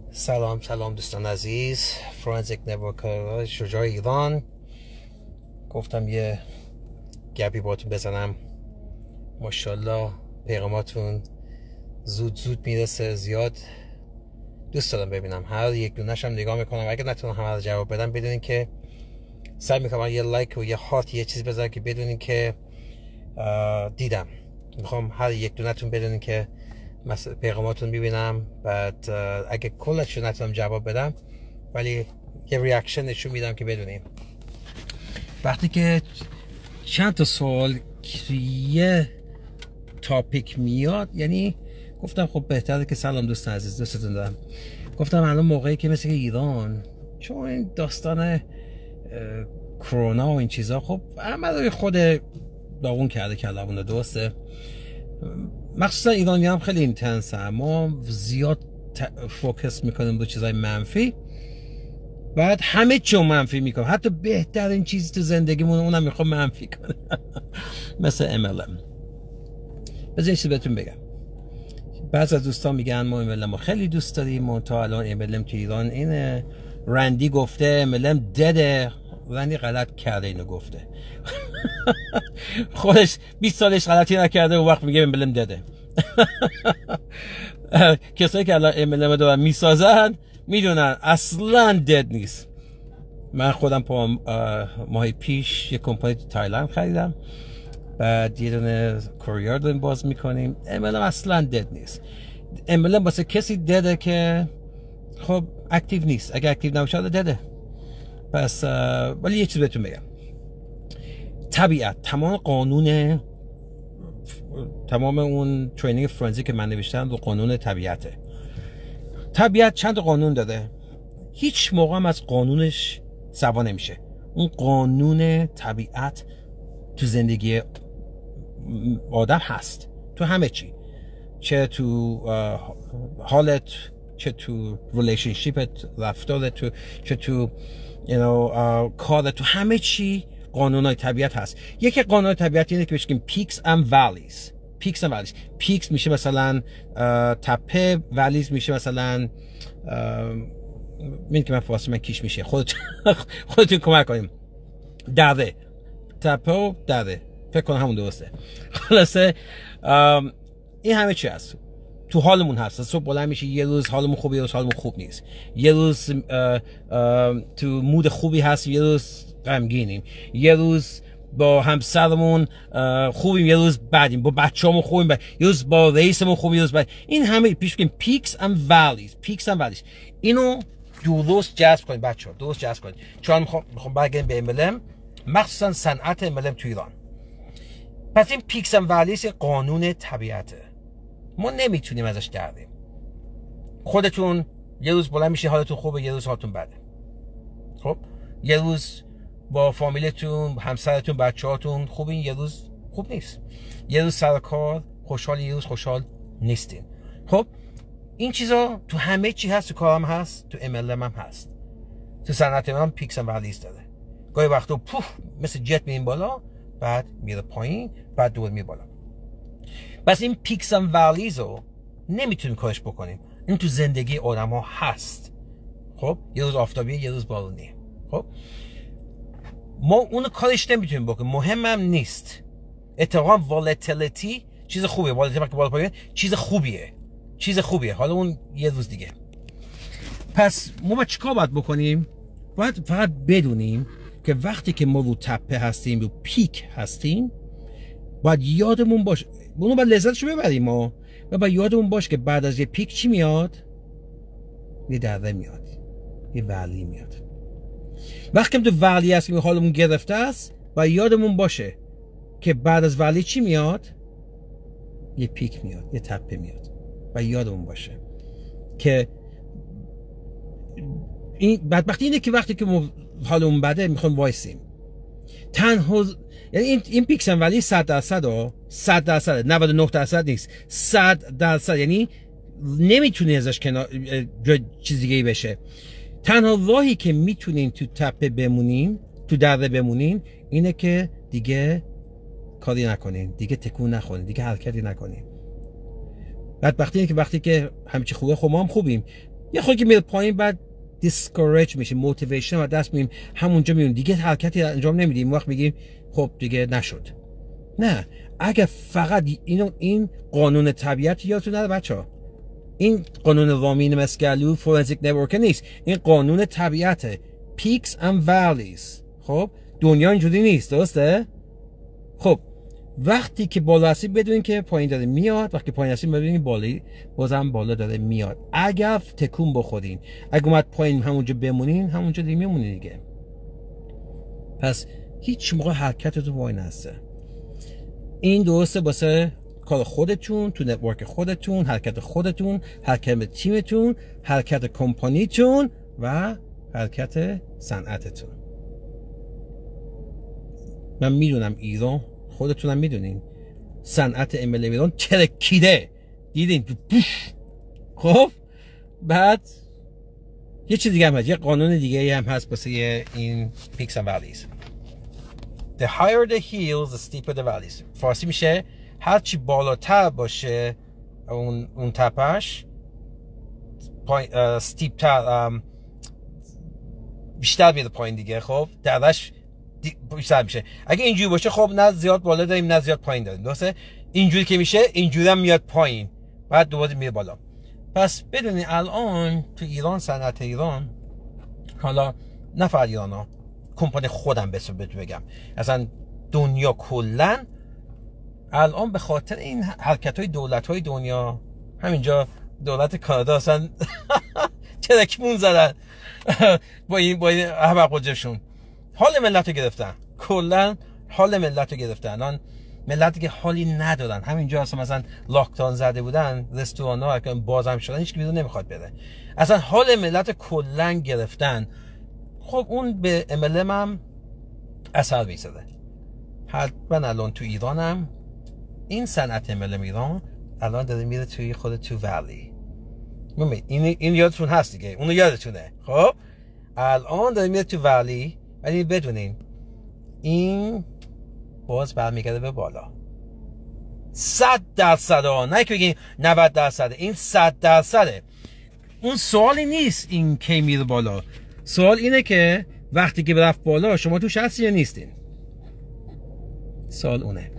سلام دوستان عزیز، فرانزیک نتورک شجاع ایران. گفتم یه گپی باتون بزنم. ماشاءالله پیغاماتون زود میرسه. زیاد دوست دارم ببینم، هر یک دونش هم نگاه میکنم. اگه نتونم همه رو جواب بدم، بدونین که سعی میکنم یه لایک و یه هارت یه چیز بذارم که بدونین که دیدم. میخوام هر یک دونتون بدونین که مثلا پیغاماتون میبینم. بعد اگه کلش نتونم جواب بدم، ولی یه ریاکشن نشون میدم که بدونیم. وقتی که چند تا سوال یه تاپیک میاد، یعنی گفتم خب بهتره که سلام دوستان عزیز، دوستتون دارم. گفتم الان موقعی که مثل ایران، چون این داستان کرونا و این چیزا خب همه رو خود داغون کرده کلمون، درسته؟ مخصوصا ایرانی هم خیلی اینتنس هم. ما زیاد فوکس میکنیم رو چیزای منفی، بعد همه چیو منفی میکنم. حتی بهترین چیزی تو زندگیمون اونم میخوام منفی کنه. مثل MLM. بذار چیزی بهتون بگم. بعضی از دوستان میگن ما MLM خیلی دوست داریم، تا الان MLM تو ایران اینه. رندی گفته MLM دده. رندی غلط کرده، اینو گفته. خودش 20 سالش غلطی نکرده و وقت میگه MLM دده. کسایی که الان MLM دارن میسازن میدونن اصلا دد نیست. من خودم ماه پیش یک کمپانی تو تایلند خریدم، بعد یه دونه کوریر داریم باز میکنیم. MLM اصلا دد نیست. MLM واسه کسی دده که خب اکتیو نیست. اگه اکتیو نباشه دده. پس ولی یه چیز بهتون بگم. طبیعت، تمام اون ترینینگ فرانزی که من نوشتم رو قانون طبیعته. طبیعت چند تا قانون داده، هیچ موقع هم از قانونش سوا نمیشه. اون قانون طبیعت تو زندگی آدم هست، تو همه چی، چه تو حالت، چه تو ریلیشنشیپت، رفتارت، چه تو کارت، تو همه چی قانونای طبیعت هست. یکی قانون طبیعت اینه که بهش میگیم پیکس اند والیز. پیکس میشه مثلا تپه، والیز میشه مثلا من که من فارسی من کیش میشه. خودتون کمک کنیم. دره، تپه و دره، فکر کنم همون درسته. خلاصه این همه چی هست، تو حالمون هست. صبح بلند میشه، یه روز حالمون خوبه، یه روز حالمون خوب نیست. یه روز تو مود خوبی هست، یه روز غمگینیم. یه روز با همسرمون خوبیم، یه روز بدیم. با بچه‌مون خوبیم، یه روز با رئیسمون خوبیم، یه روز بد. این همه پیش میگیم پیکس اند والیز. اینو درست جذب کنید بچه‌ها، درست جذب کنید. چون میخوام برگردیم به MLM، مخصوصا صنعت MLM تو ایران. پس این پیکس اند والیز قانون طبیعته، ما نمیتونیم ازش گردیم. خودتون یه روز بلند میشه حالتون خوبه، یه روز حالتون بده. خب یه روز با فامیلتون، همسرتون، بچه‌هاتون خوبین، یه روز خوب نیست. یه روز سر کار خوشحال، یه روز خوشحال نیستین. خب این چیزا تو همه چی هست. تو کارم هست، تو MLM هم هست. تو صنعت من پیکس اند والیز داره. گاهی وقتا پوف مثل جت میریم بالا، بعد میره پایین، بعد دوباره میره بالا. بس این پیکس اند والیز رو نمیتونیم کارش بکنیم. این تو زندگی آدم ها هست. خب یه روز آفتابیه، یه روز بارونیه. خب ما اونو کارش نمیتونیم بکنیم. مهمم نیست. اتفاقا والتیلیتی چیز خوبیه. والتیلیتی که بالا پایین چیز خوبیه. حالا اون یه روز دیگه. پس ما باید چیکار باید بکنیم؟ باید فقط بدونیم که وقتی که ما رو تپه هستیم، رو پیک هستیم، باید یادمون باشه. اونو باید لذتشو ببریم. ما باید یادمون باشه که بعد از یه پیک چی میاد؟ یه دره میاد، یه ولی میاد. وقتی که تو ولی هستیم و حالمون گرفته است، باید یادمون باشه که بعد از ولی چی میاد؟ یه پیک میاد، یه تپه میاد. باید یادمون باشه که این بدبختی اینه که وقتی که ما حالمون بده میخوایم وایسیم. تنها یعنی این پیکس اند ولی 100% 99% نیست، 100%. یعنی نمیتونی ازش کنار چیز دیگه ای بشه. تنها راهی که میتونین تو تپه بمونین، تو دره بمونین، اینه که دیگه کاری نکنین، دیگه تکون نخورین، دیگه حرکتی نکنین. بدبختی اینه که وقتی که همه چی خوبه، خب ما هم خوبیم، یه خودی که میره پایین بعد دیسکورج میشه، موتیویشن و دست میگیم همونجا میمونیم دیگه حرکتی انجام نمیدیم. وقت میگیم خب دیگه نشد. نه، اگه فقط این قانون طبیعت یادتون نره بچه‌ها، این قانون رامین مسگالو فورنزیک نتورک نیست، این قانون طبیعته، پیکس اند والیز. خب دنیا اینجوری نیست، درسته؟ خب وقتی که بالا هستید بدونین که پایین داره میاد، وقتی پایین هستید بدونین بالا بازم بالا داره میاد. اگر تکون بخورین، اگه اومد پایین همونجا بمونین، همونجا دیگه میمونین دیگه. پس هیچ موقع حرکتتون وای نسته. این درسته واسه کار خودتون، تو نتورک خودتون، حرکت خودتون، حرکت تیمتون، حرکت کمپانیتون و حرکت صنعتتون. من میدونم ایران، خودتونم میدونین صنعت MLM ایران ترکیده، دیدین خب بعد یه چیز دیگه هم هست، یه قانون دیگه هم هست واسه این پیکس و والیز. The higher the hills, the steeper the valleys. فارسی میشه هرچی بالاتر باشه اون تپش steepتر، بیشتر میره پایین دیگه. خب درش بیشتر میشه. اگه اینجوری باشه خب نه زیاد بالا داریم نه زیاد پایین داریم، درسته؟ اینجوری که میشه اینجوری هم میاد پایین بعد دوباره میره بالا. پس بدونید الان تو ایران، صنعت ایران، حالا نه فقط ایران ها، کمپانی خودم بگم اصلا دنیا کلن الان به خاطر این حرکت های دولت های دنیا، همینجا دولت کانادا اصلا ترکمون زدن با این احمق وجهشون، حال ملت رو گرفتن، کلن حال ملت رو گرفتن. الان ملتی که حالی ندارن، همینجا اصلا مثلا لاکداون زده بودن، رستوران ها باز هم شدن، هیچ کی بیرون نمیخواد بره، اصلا حال ملت کلن گرفتن. خب اون به MLM هم اثر میذاره. من الان تو ایرانم این صنعت MLM ایران الان داره میره توی خود تو ولی، این یادتون هست دیگه، اونو یادتونه. خب الان داره میره تو ولی، ولی بدونین این باز برمیگرده به بالا 100%، نه که بگین 90%، این 100%. اون سوالی نیست این کی میره بالا، سوال اینه که وقتی که رفت بالا شما توش هستی یا نیستین. سوال اونه.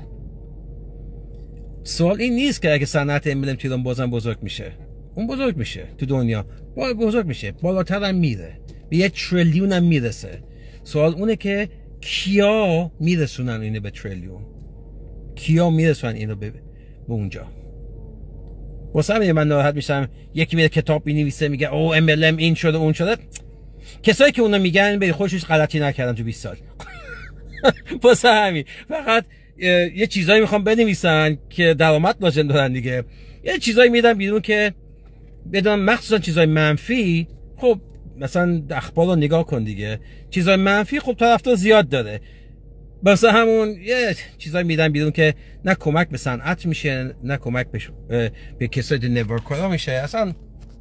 سوال این نیست که اگه صنعت MLM تو ایران بازم بزرگ میشه، اون بزرگ میشه تو دنیا، بزرگ میشه، بالاتر هم میره، به 1 تریلیون هم میرسه. سوال اونه که کیا میرسونن اینو به تریلیون، کیا میرسونن اینو به اونجا. واسه همین من ناراحت میشم یکی میره کتاب بنویسه میگه او MLM این شده اون شده. کسایی که اونا میگن به خودش غلطی نکردن تو 20 سال. واسه همین فقط یه چیزایی میخوام بنویسن که درآمد لازم دارن دیگه، یه چیزایی میدن بیرون که بدون، مخصوصا چیزای منفی. خب مثلا اخبار رو نگاه کن دیگه، چیزای منفی خب طرفدار زیاد داره، واسه همون یه چیزایی میدن بیرون که نه کمک به صنعت میشه نه کمک به کسای نتورک‌ها میشه. اصلا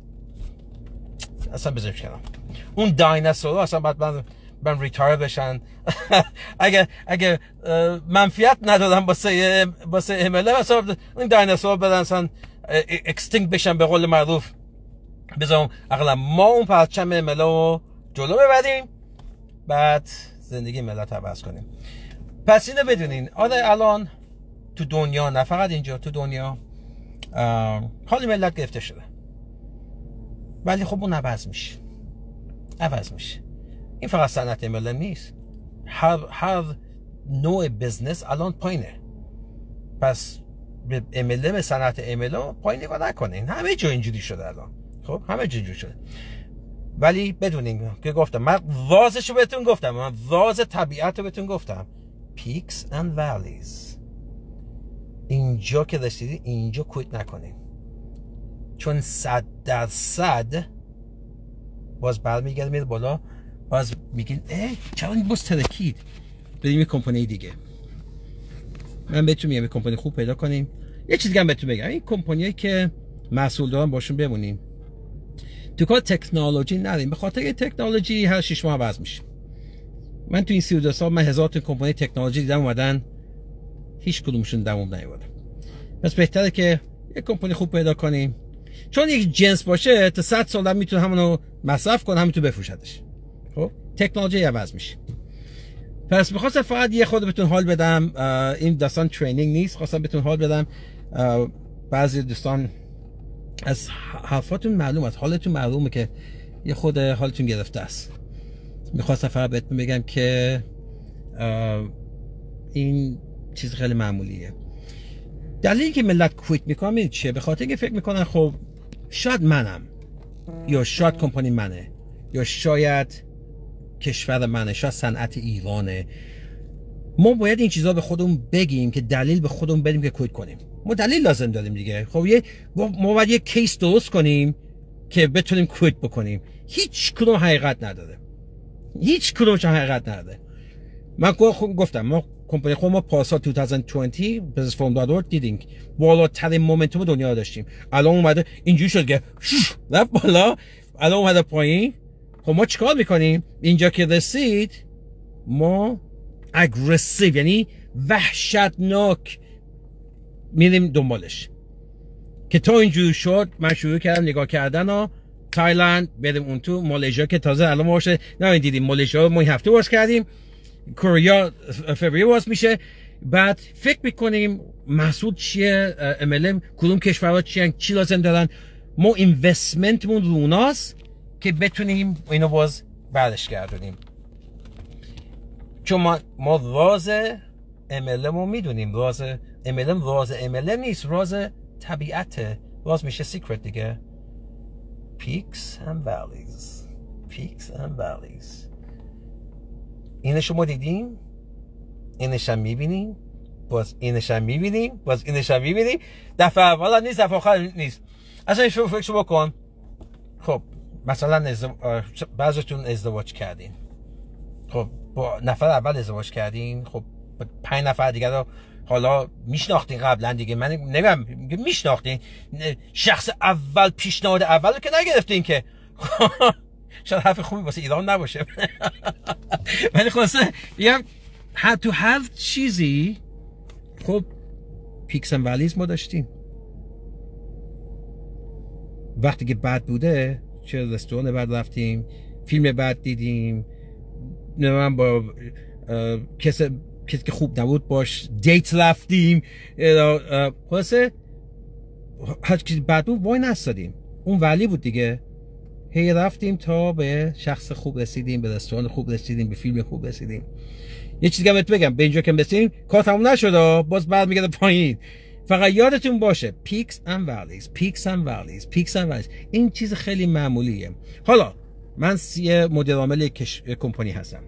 بزنش کنم اون دایناسورها اصلا بعد من ریتایر بشن. اگه منفیت ندادن واسه MLM اصلا این دایناسورها بدن اصلا اکستینکت بشن به قول معروف. بذارم اقلا ما اون پرچم MLM رو جلو ببریم بعد زندگی ملت عوض کنیم. پس اینو بدونین، آره الان تو دنیا، نه فقط اینجا، تو دنیا حال ملت گرفته شده، ولی خب اون عوض میشه. این فقط صنعت MLM نیست، هر نوع بزنس الان پایینه. پس به MLM، صنعت MLM پایین نگاه نکنین، همه جا اینجوری شده الان. خب همه جا اینجوری شده، ولی بدونین که گفتم، من وازشو بهتون گفتم، من واز طبیعت رو بهتون گفتم، پیکس اند والیز. اینجا که رسیدی اینجا کویت نکنین، چون 100% باز برمیگرده میره بالا، باز میگین چرا این باز ترکید، بریم یه کمپانی دیگه. من بهتون میگم یه کمپانی خوب پیدا کنیم. یه چیز دیگه هم بهتون بگم، این کمپانیایی که مسئول دارن باشون بمونیم، تو کار تکنولوژی نداریم، به خاطر تکنولوژی هر 6 ماه عوض میشه. من تو این 32 سال من 1000 تا کمپانی تکنولوژی دیدم اومدن، هیچ کدومشون دوام نیاوردن. پس بهتره که یک کمپانی خوب پیدا کنیم. چون یک جنس باشه تا 100 سال میتونه همونو مصرف کنه، همونو بفروشدش. خب تکنولوژی عوض میشه. پس می‌خواستم فقط یه خود بهتون حال بدم، این داستان ترینینگ نیست، خواستم بهتون حال بدم. بعضی دوستان از حرفاتون معلوم است، حالتون معلومه که یه خود حالتون گرفته است. میخواستم فقط بهتون بگم که این چیز خیلی معمولیه. دلیلی که ملت کویت میکنن میدونید چیه؟ به خاطر اینکه فکر میکنن خب شاید منم، یا شاید کمپانی منه، یا شاید کشور منه، شاید صنعت ایرانه. ما باید این چیزا به خودمون بگیم که دلیل به خودمون بدیم که کویت کنیم. ما دلیل لازم داریم دیگه. خب ما باید یه کیس درست کنیم که بتونیم کویت بکنیم. هیچ کدوم حقیقت نداره، هیچ کدومش حقیقت نداره. من گفتم ما کمپانی خود ما پارسال 2020 businessforum.org دیدیم بالاترین مومنتوم دنیا داشتیم. الان اومده اینجوری شد که رفت بالا، الان اومده پایین. خب ما چیکار میکنیم؟ اینجا که رسید ما اگریسیو، یعنی وحشتناک میریم دنبالش. که تا اینجوری شد من شروع کردم نگاه کردن ها، تایلند بریم اون تو، مالزیا که تازه الان ما باشه نه دیدیم، مالزیا ما این هفته باز کردیم، کره فوریه باز میشه. بعد فکر میکنیم محصول چیه، MLM کدوم کشورها چیه، چی لازم دارن، ما اینوستمنتمون رو اوناست که بتونیم اینو باز برش گردونیم. چون ما راز MLM رو میدونیم، راز MLM راز MLM نیست، راز طبیعته، راز میشه سیکرت دیگه. Peaks and valleys, peaks and valleys. اینش ما دیدیم، اینش هم میبینیم، باز اینش هم میبینیم، باز اینش هم میبینیم. دفعه اول نیست، دفعه آخر نیست. اصلا فکر بکن. خب مثلا بعضیتون ازدواج کردین، خب با نفر اول ازدواج کردین، خب 5 نفر دیگه رو حالا میشناختین قبلا دیگه، من نگم میشناختین، شخص اول پیشنهاد اول رو که نگرفتین که شاید حرف خوبی واسه ایران نباشه ولی خلاصه میگم تو هر چیزی خب پیکس اند والیز ما داشتیم. وقتی که بد بوده چه رستوران بعد رفتیم، فیلم بد دیدیم، من با کسی که خوب نبود باش دیت رفتیم، خلاصه هر چیزی بد بود وای نستادیم، اون ولی بود دیگه. هی رفتیم تا به شخص خوب رسیدیم، به رستوران خوب رسیدیم، به فیلم خوب رسیدیم. یه چیزی که بگم، به اینجا که رسیدیم کار تموم نشد، باز بعد میگه پایین. فقط یادتون باشه پیکس اند والیز، پیکس اند والیز، پیکس اند والیز. این چیز خیلی معمولیه. حالا من مدیر عامل کمپانی هستم.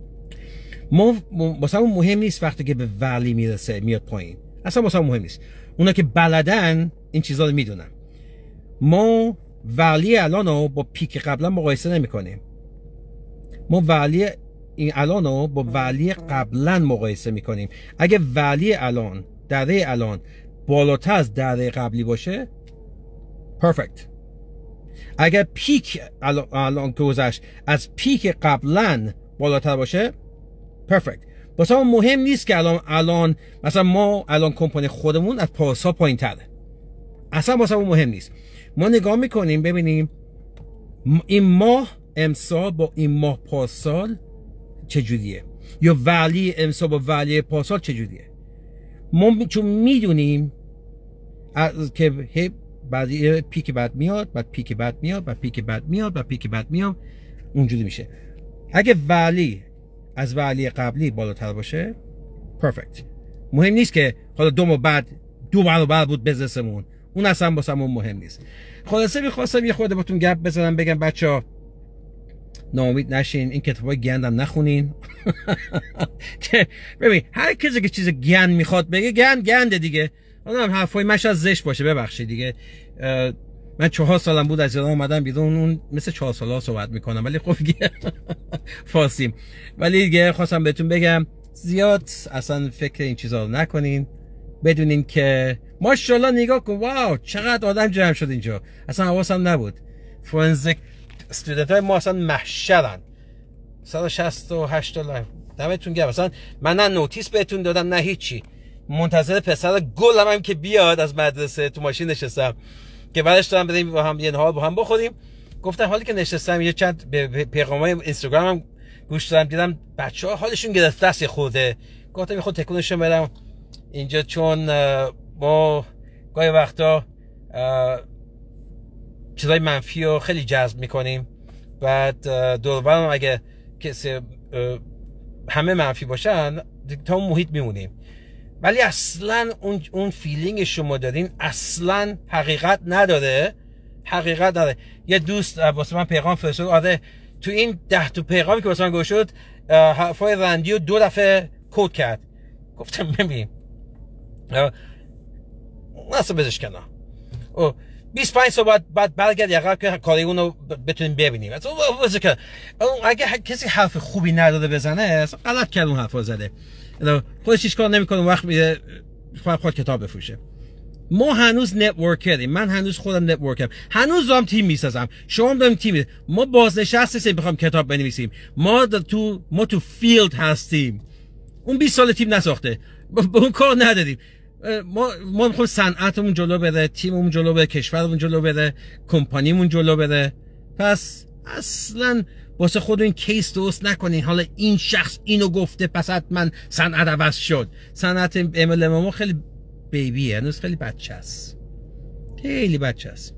واسمون مهم نیست وقتی که به ولی میرسه میاد پایین، اصلا واسمون مهم نیست. اونا که بلدن این چیزا رو میدونن. ما ولی الانو با پیک قبلا مقایسه نمیکنیم. ما ولی این الانو با ولی قبلا مقایسه میکنیم. اگه ولی الان دره الان بالاتر از دره قبلی باشه پرفکت. اگر پیک الان که گذشت از پیک قبلا بالاتر باشه پرفکت. واسه مهم نیست که الان مثلا ما الان کمپانی خودمون از پارسال پایین تره، اصلا واسه مهم نیست. ما نگاه میکنیم ببینیم این ماه امسال با این ماه پارسال چجوریه، یا ولی امسال با ولی پارسال چجوریه. ما چون میدونیم که بعدی پیک بعد میاد، بعد پیک بعد میاد، بعد پیک بعد میاد، بعد پیک بعد میاد، اونجوری میشه. اگه ولی از ولی قبلی بالاتر باشه پرفکت. مهم نیست که حالا دو برابر بود بزنسمون، اون اصلا واسمون مهم نیست. خلاصه میخواستم یه خورده باتون گپ بزنم، بگم بچه‌ها ناامید نشین، این کتابای گندم نخونین که ببین هر کسی که چیز گند میخواد بگه گنده دیگه. آدم حرفای مش از زشت باشه، ببخشید دیگه. من 4 سالم بود از ایران اومدم بیرون، اون مثل 4 ساله صحبت میکنم ولی خب فارسیم. ولی دیگه خواستم بهتون بگم زیاد اصلا فکر این چیزا رو نکنین، بدونین که ماشاءالله نگاه کن واو چقدر آدم جمع شد اینجا، اصلا حواسم نبود. فرنزیک استودنت های ما اصلا محشرن، 168 دلار. دمتون گرم. اصلا من نه نوتیس بهتون دادم نه هیچی، منتظر پسر گلم هم که بیاد از مدرسه تو ماشین نشستم که بعدش دارم بریم با هم یه نهار با هم بخوریم. گفتم حالی که نشستم یه چند پیغامای اینستاگرامم گوش دادم، دیدم بچه‌ها حالشون گرفته است خورده. گفتم یه خود تکونشون بدم اینجا، چون ما گاهی وقتا چیزای منفی رو خیلی جذب میکنیم. بعد دور و برم اگه کسی همه منفی باشن تا اون محیط میمونیم، ولی اصلا اون فیلینگ شما دارین اصلا حقیقت نداره. یه دوست واسه من پیغام فرستاد، آره تو این 10 تا پیغامی که واسه من گوش شد حرفای رندی رو 2 دفعه کد کرد. گفتم ببین اصلا بزش کنار 25 سال بعد برگرد یه که کاری اونو بتونیم ببینیم. اگه کسی حرف خوبی نداره بزنه غلط کرد، اون حرفا زده، خودش هیچ کار نمیکنه، وقت میده خود کتاب بفروشه. ما هنوز نتورکریم، من هنوز خودم نتورکرم، هنوز دارم تیم میسازم، شما داریم تیم میسازم. ما بازنشسته نیستیم بخوام کتاب بنویسیم، ما تو فیلد هستیم. اون 20 سال تیم نساخته، به اون کار نداریم. ما میخوایم صنعتمون جلو بره، تیممون جلو بره، کشورمون جلو بره، کمپانیمون جلو بره. پس اصلا واسه خود این کیس درست نکنین حالا این شخص اینو گفته پس حتما صنعت عوض شد. صنعت MLM خیلی بیبیه، هنوز خیلی بچه است، خیلی بچه است.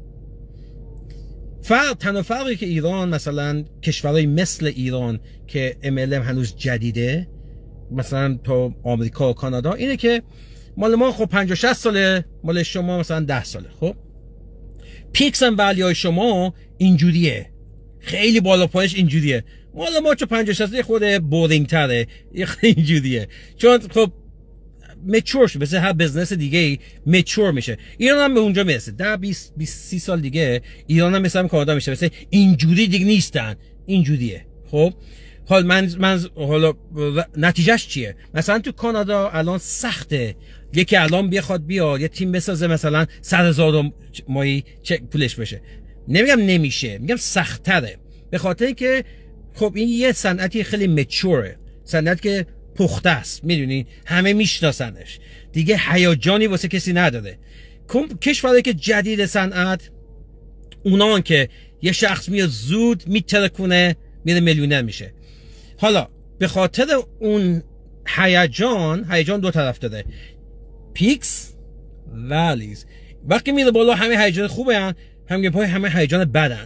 تنها فرقی که ایران مثلا کشورهای مثل ایران که MLM هنوز جدیده، مثلا تو آمریکا و کانادا، اینه که مال ما خب 50-60 ساله، مال شما مثلا 10 ساله. خب پیکس و ولی های شما اینجوریه، خیلی بالا پایش اینجوریه. مال ما چون 50-60 ساله خود بورینگ تره، اینجوریه، چون خب میچور شده، مثل هر بزنس دیگه میچور میشه. ایران هم به اونجا میرسه، 10-20-30 سال دیگه ایران هم مثل کانادا میشه، مثل اینجوری دیگه نیستن، اینجوریه. خب حالا نتیجهش چیه؟ مثلا تو کانادا الان سخته یکی الان بخواد بیاد یه تیم بسازه مثلا 100,000 ماهی چک پولش بشه. نمیگم نمیشه، میگم سخت‌تره، به خاطر اینکه خب این یه صنعتی خیلی میچوره، صنعتی که پخته است، میدونی همه میشناسنش دیگه، هیجانی واسه کسی نداره. کشوری که جدید صنعت، اونان که یه شخص میاد زود میترکونه میره میلیونر میشه. حالا به خاطر اون هیجان 2 طرف داره، پیکس والیز. وقتی میره بالا همه هیجان خوبه هن، همه پای همه هیجان بدن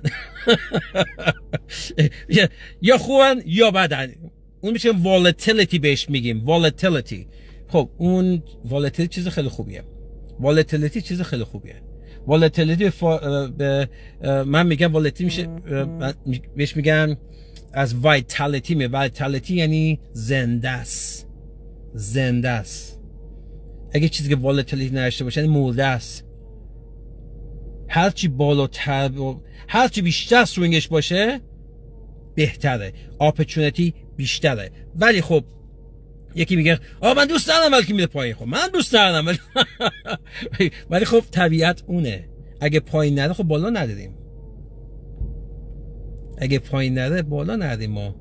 یا خوبن یا بدن. اون میشه والتیلیتی بهش میگیم، والتیلیتی. خب اون والتیلیتی چیز خیلی خوبیه، والتیلیتی من میگم والتیلیتی میشه، بهش میگم از وایتالیتی میاد. وایتالیتی یعنی زنده است. اگه چیزی که والتیلیتی نداشته باشه یعنی مرده است. هرچی بالاتر و هرچی بیشتر سوینگش باشه بهتره، اپورتونتی بیشتره. ولی خب یکی میگه من دوست ندارم ولی که میره پایین. خب من دوست ندارم ولی خب طبیعت اونه، اگه پایین نره خب بالا نداریم، اگه پایین نره بالا نداریم. ما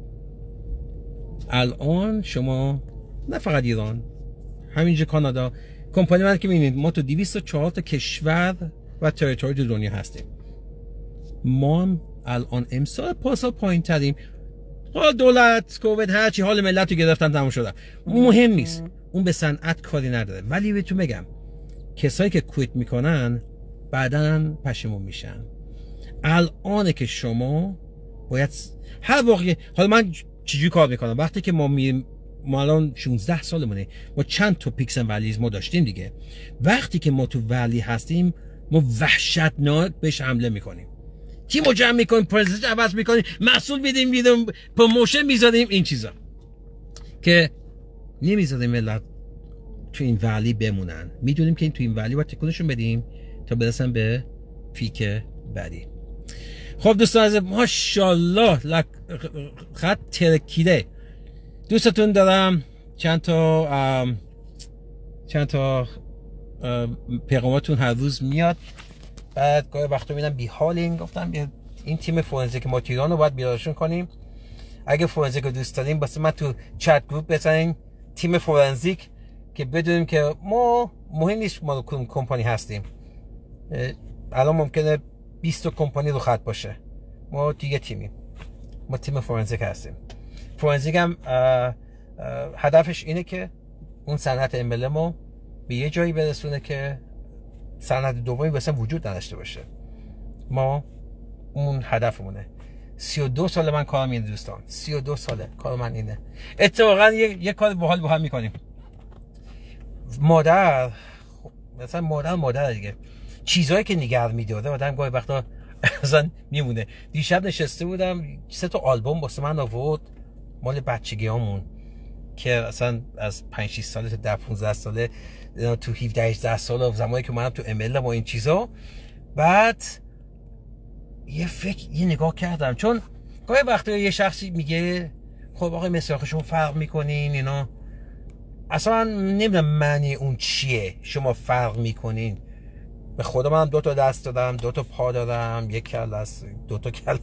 الان شما نه فقط ایران، همینجا کانادا، کمپانی من که میبینید ما تو 204 تا کشور و تریتوری تو دنیا هستیم. ما الان امسال پاسا پایین تریم. حال دولت کووید هرچی حال ملت رو گرفتن تموم شده، مهم نیست، اون به صنعت کاری نداره. ولی بهتون بگم کسایی که کویت میکنن بعداً پشیمون میشن. الان که شما باید هر واقعی، حالا من چجوری کار میکنم وقتی که ما الان 16 سالمونه، ما چند تا پیکس و ولیز ما داشتیم دیگه. وقتی که ما تو ولی هستیم ما وحشتناک بهش حمله میکنیم، تیمو جمع میکنیم، پرزنتیشن عوض میکنیم، محصول میدیم، پروموشن میذاریم، این چیزا که نمیذاریم ملت تو این ولی بمونن. میدونیم که این تو این ولی باید تکونشون بدیم تا برسن به پیک بعدی. خب دوستان عزیز، ماشاءالله خط ترکیده، دوستتون دارم. چند تا پیغاماتون هر روز میاد، بعد گاهی وقتا میبینم بی حالین. گفتم این تیم فورنزیک ما ایران رو باید بیدارشون کنیم. اگه فورنزیک رو دوست داریم واسه من تو چت گروپ بزنین تیم فورنزیک، که بدونیم که ما مهم نیست ما کدوم کمپانی هستیم، الان ممکنه 20 کمپانی رو خط باشه، ما دیگه تیمیم، ما تیم فورنزیک هستیم. فورنزیک هم هدفش اینه که اون صنعت MLM رو به یه جایی برسونه که صنعت دومی مثلا وجود نداشته باشه. ما اون هدفمونه. 32 سال من کارم اینه دوستان، 32 ساله کار من اینه. اتفاقا یه کار باحال با هم میکنیم. مادر مثلا مادر دیگه چیزایی که نگه میداره آدم گاهی وقتا مثلا میمونه. دیشب نشسته بودم 3 تا آلبوم واسه من آورد مال بچگیامون که اصلا از 5-6 ساله تا 10-15 ساله تو 17-18 سال زمانی که منم تو MLM و این چیزا. بعد یه نگاه کردم، چون گاهی وقتا یه شخصی میگه خب آقای مسیحا شما فرق میکنین اینا، اصلا نمیدونم معنی اون چیه شما فرق میکنین. به خدا من 2 تا دست دارم، 2 تا پا دارم، 1 کله است، 2 تا کله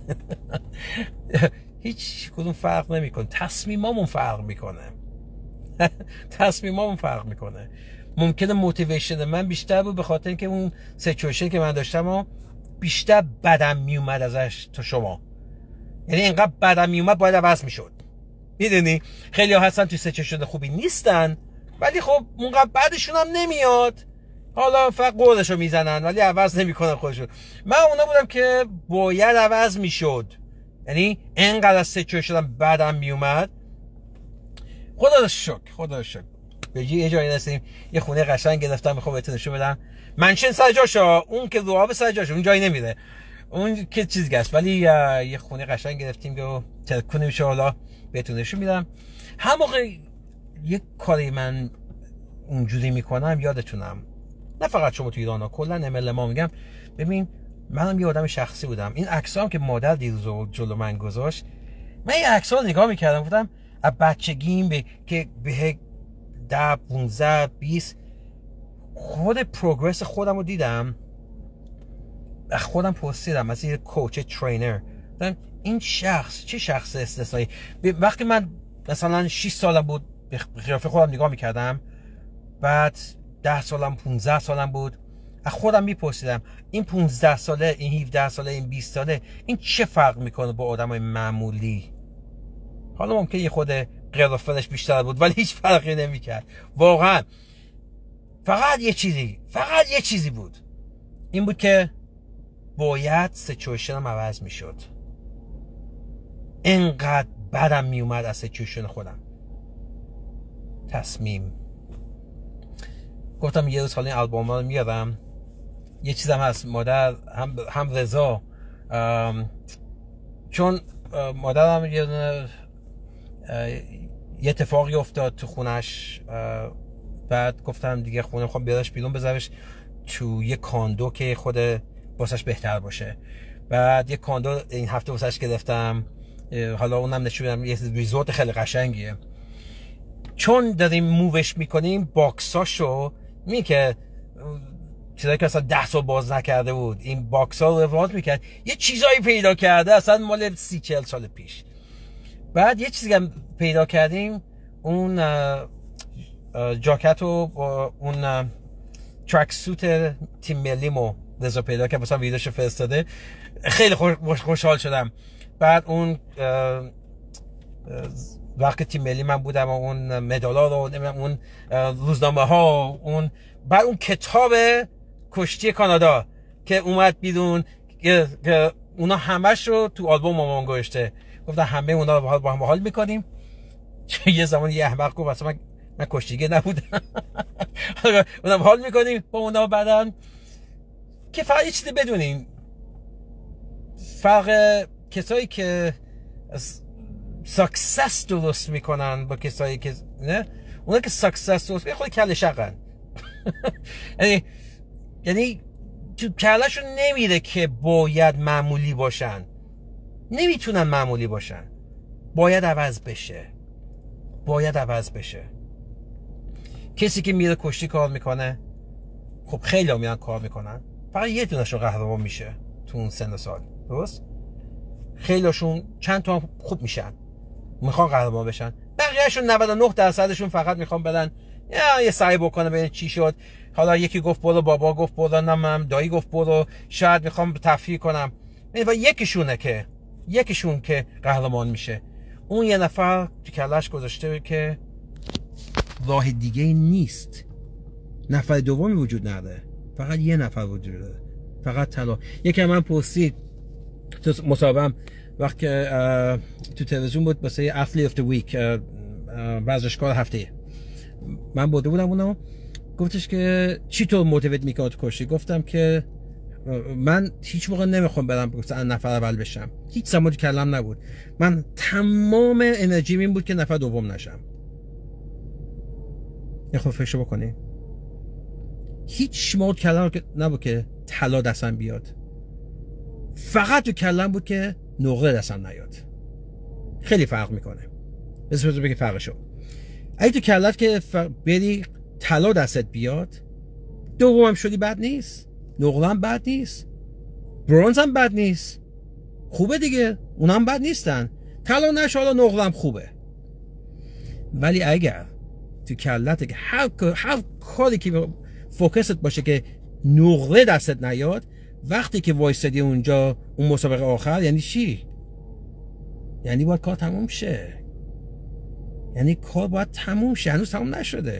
هیچ کدوم فرق نمیکنه. تصمیمامون فرق میکنه. تصمیمامون فرق میکنه. ممکنه موتیویشن من بیشتر بود به خاطر اینکه اون سیچویشن که من داشتم و بیشتر بدم میومد ازش تا شما. یعنی اینقدر بدم میومد باید عوض میشد. میدونی خیلی ها هستن توی سیچویشن خوبی نیستن ولی خب اونقدر بعدشون هم نمیاد، حالا فقط قولشو میزنن ولی عوض نمیکنن خودشون. من اونا بودم که باید عوض میشد. یعنی اینقدر از سیچویشن بدم میومد. خدا رو شکر به یه جایی رسیدیم، یه خونه قشنگ گرفتم، میخوام بهتون نشون بدم. منشن سر جاشه، اون که رو آب سر جاشه، اون جایی نمیره، اون که چیز گشت، ولی یه خونه قشنگ گرفتیم که ترکون میشه، حالا بهتون نشون میدم. هم موقع یه کاری من اونجوری میکنم یادتونم، نه فقط شما تو ایران ها، کلا MLM میگم. ببین منم یه آدم شخصی بودم. این عکسام که مادر دیروز جلو من گذاشت، من این عکس‌ها رو نگاه میکردم گفتم از بچگیم که به 10 15 20 خود پروگرس خودم رو دیدم. خودم پرسیدم از یه کوچ ترینر، این شخص چه شخص استثنایی. وقتی من مثلا 6 سالم بود به قیافه خودم نگاه میکردم، بعد 10 سالم 15 سالم بود، از خودم میپرسیدم این 15 ساله، این 17 ساله، این 20 ساله، این چه فرق میکنه با آدمای معمولی. حالا ممکنه یه خود قیافه‌اش بیشتر بود ولی هیچ فرقی نمیکرد واقعا. فقط یه چیزی بود، این بود که باید سیچویشنم عوض میشد. اینقدر بدم میومد از سیچویشن خودم. تصمیم گفتم یه روز حالا این آلبوم رو میارم. یه چیزم هست، مادر هم رضا، چون مادرم یه اتفاقی افتاد تو خونش، بعد گفتم دیگه خونه میخوام بیارش بیرون بذارش تو یه کاندو که خود واسش بهتر باشه. بعد یه کاندو این هفته واسش گرفتم، حالا اونم نشون میدم، یه ریزورت خیلی قشنگیه. چون داریم مووش میکنیم باکساشو می که چیزایی که اصلا 10 سال باز نکرده بود، این باکس ها رو رواد میکرد، یه چیزایی پیدا کرده اصلا مال 30-40 سال پیش. بعد یه چیزی هم پیدا کردیم، اون جاکت و اون ترک سوت تیم ملیمو رضا پیدا کرد، مثلا ویدیوشو فرستاده، خیلی خوشحال شدم. بعد اون وقت تیم ملی من بودم، اون مدالا رو نمیدونم، اون روزنامه ها، اون بعد اون کتاب کشتی کانادا که اومد بیرون که اونا همش رو تو آلبوم مامان گذاشته. گفتن همه اونا رو با هم حال میکنیم. یه زمان یه احمق گفت اصلا من کشتیگیر نبودم. اونا حال میکنیم با اونا. بعدن که فقط یه چیزی بدونین، فرق کسایی که ساکسس درست میکنن با کسایی که نه، اونا که ساکسس درست خود کله شقن. یعنی تو کلشون نمیره که باید معمولی باشن، نمیتونن معمولی باشن، باید عوض بشه. کسی که میره کشتی کار میکنه، خب خیلی ها میرن کار میکنن، فقط یه دونشون قهرمان میشه تو اون سن و سال، درست؟ خیلی هاشون چند تا خوب میشن، میخوان قهرمان بشن، بقیهشون 99% فقط میخوان بدن یه سعی بکنه ببین چی شد. حالا یکی گفت برو، بابا گفت برو، نمم دایی گفت برو، شاید میخوام تفریح کنم. و یکیشون که قهرمان میشه. اون یه نفر تو کلش گذاشته که راه دیگه نیست، نفر دومی وجود نداره، فقط یه نفر وجود داره، فقط طلا. یکی من پرسید تو مسابقه وقت که تو تلویزیون بود واسه اتلیت اف دی ویک، ورزشکار هفته، من برده بودم اونو، گفتش که چی تو موتیویت میکنه تو کشتی؟ گفتم که من هیچ موقع نمیخوام برم نفر اول بشم، هیچ زمان تو کلم نبود. من تمام انرژیم این بود که نفر دوم نشم. یه خود فکر بکنی، هیچ موقع کلم نبود که طلا دستم بیاد، فقط تو کلم بود که نقره دستم نیاد. خیلی فرق میکنه. بذار بگم فرقشو. اگه تو کلت که بری طلا دستت بیاد، دوم شدی بد نیست، نقره هم بد نیست، برونز هم بد نیست، خوبه دیگه، اونم بد نیستن. طلا نشه، حالا نقره هم خوبه. ولی اگر تو کلت که هر کاری که فوکست باشه که نقره دستت نیاد، وقتی که وایسادی اونجا اون مسابقه آخر، یعنی چی؟ یعنی باید کار تموم شه. یعنی کار باید تموم شه، هنوز تموم نشده.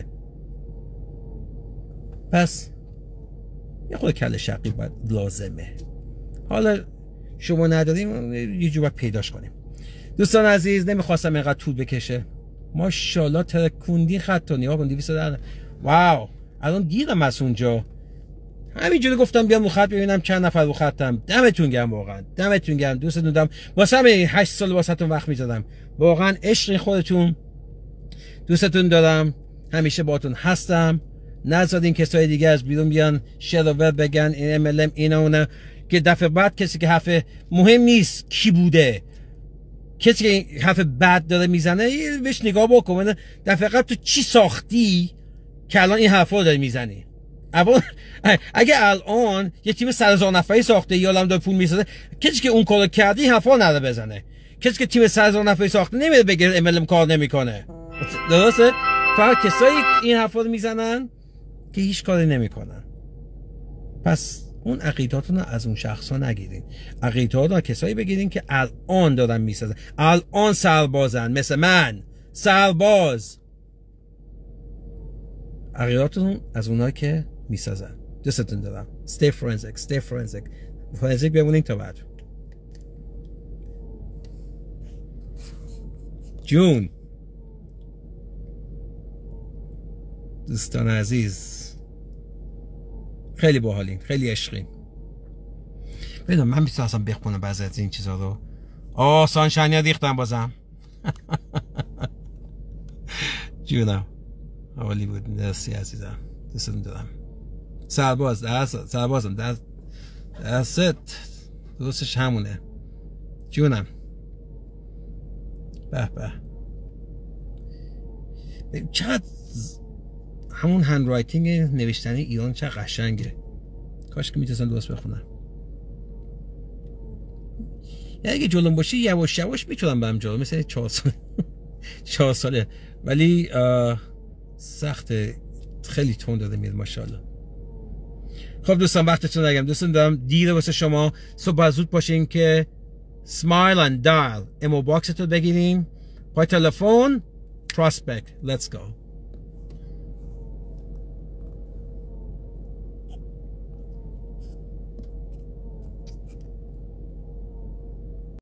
پس یه خود کله شقی باید لازمه. حالا شما نداریم، یه جور باید پیداش کنیم. دوستان عزیز، نمیخواستم اینقدر طول بکشه. ماشاءالله ترکوندی خطا، نیا کن 200 در. واو، الان دیدم از اونجا. همینجوری گفتم بیام رو خط ببینم چند نفر رو خطم. دمتون گرم، واقعا دمتون گرم، دوستتون دارم. واسه همین 8 سال واسهتون وقت می‌ذارم. واقعا عشق خودتون، دوستتون دارم، همیشه باهاتون هستم. نذارین کسای دیگه از بیرون بیان شر و ور بگن این MLM اینا اونا، که دفعه بعد کسی که حرف مهم نیست کی بوده، کسی که حرف بد داره میزنه بهش نگاه بکن. دفعه قبل تو چی ساختی که الان این حرفا رو داری میزنی؟ اگه الان یه تیم 100,000 نفری ساخته یا الان داره پول میسازه، کسی که اون کارو کرده این حرفا نره بزنه. کسی که تیم 100,000 نفری ساخته نمیره بگه MLM کار نمیکنه. درسته؟ فقط کسایی این حرفا رو میزنن که هیچ کاری نمیکنن. پس اون عقیداتون رو از اون شخصا نگیرین. عقیداتون رو کسایی بگیرین که الان دارن میسازن، الان سربازن، مثل من سرباز. عقیداتون از اونایی که میسازن. دوستتون دارم. Stay forensic. Stay forensic. forensic بمونین تا بعد. جون، دوستان عزیز، خیلی باحالین، خیلی عشقین. ببینم من میتونم بخونم بعضی از این چیزا رو. سانشانیا ریختم بازم. جونم، عالی بود. مرسی عزیزم، دوستتون دارم. سربازم دست درستش همونه. جونم. به چقدر همون هند رایتینگ نوشتنی ایران چقدر قشنگه. کاش که میتونستم درست بخونم. یعنی اگه جلوم باشی یواش یواش میتونم برم جلو، مثل 4 ساله، ولی سخته، خیلی تند داده میاد ماشاءالله. خب دوستان، وقتتون نگم، دوستان دارم دیره واسه شما. صبح زود باشین که سمایل اند دایل امو باکس تو بگیرین. پای تلفن پراسپکت. Let's go.